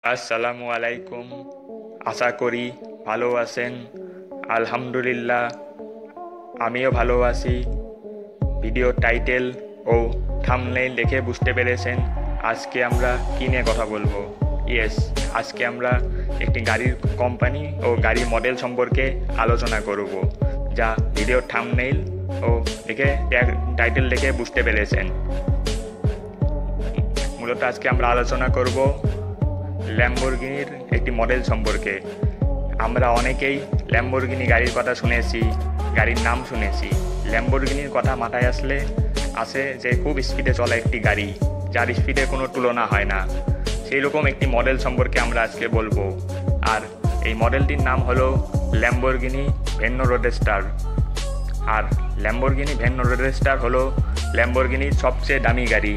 আসসালামু আলাইকুম। আশা করি ভালো আছেন। আলহামদুলিল্লাহ আমিও ভালো আছি। ভিডিও টাইটেল ও থাম্বনেইল দেখে বুঝতে পেরেছেন আজকে আমরা কী নিয়ে কথা বলবো। আজকে আমরা একটি গাড়ির কোম্পানি ও গাড়ির মডেল সম্পর্কে আলোচনা করব, যা ভিডিও থাম্বনেইল ও দেখে টাইটেল দেখে বুঝতে পেরেছেন। মূলত আজকে আমরা আলোচনা করব ল্যাম্বরগিনির একটি মডেল সম্পর্কে। আমরা অনেকেই ল্যাম্বরগিনি গাড়ির কথা শুনেছি, গাড়ির নাম শুনেছি। ল্যাম্বরগিনির কথা মাথায় আসে যে খুব স্পিডে চলা একটি গাড়ি, যার স্পিডের কোনো তুলনা হয় না। সেই রকম একটি মডেল সম্পর্কে আমরা আজকে বলবো। আর এই মডেলটির নাম হলো ল্যাম্বরগিনি ভেন্নো রোডস্টার। আর ল্যাম্বরগিনি ভেন্নো রোডস্টার হলো ল্যাম্বরগিনির সবচেয়ে দামি গাড়ি।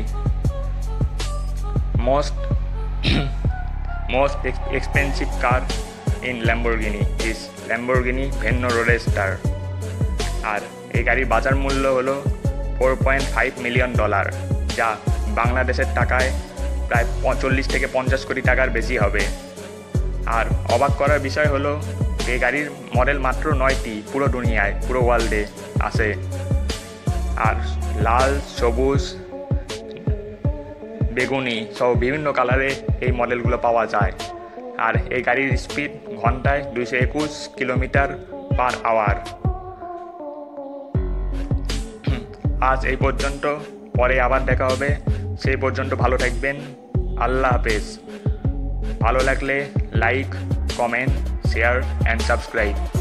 most expensive car in Lamborghini is Lamborghini Venno Roadster। আর এই গাড়ির বাজার মূল্য হলো $4.5 মিলিয়ন, যা বাংলাদেশের টাকায় প্রায় 40 থেকে 50 কোটি টাকার বেশি হবে। আর অবাক করার বিষয় হলো এই গাড়ির মডেল মাত্র 9টি পুরো দুনিয়ায়, পুরো ওয়ার্ল্ডে আছে। আর লাল, সবুজ, বেগুনি সহ বিভিন্ন কালারে এই মডেলগুলো পাওয়া যায়। আর এই গাড়ির স্পিড ঘন্টায় 221 কিলোমিটার/আওয়ার। আজ এই পর্যন্ত, পরে আবার দেখা হবে। সেই পর্যন্ত ভালো থাকবেন। আল্লাহ হাফেজ। ভালো লাগলে like, comment, share and subscribe.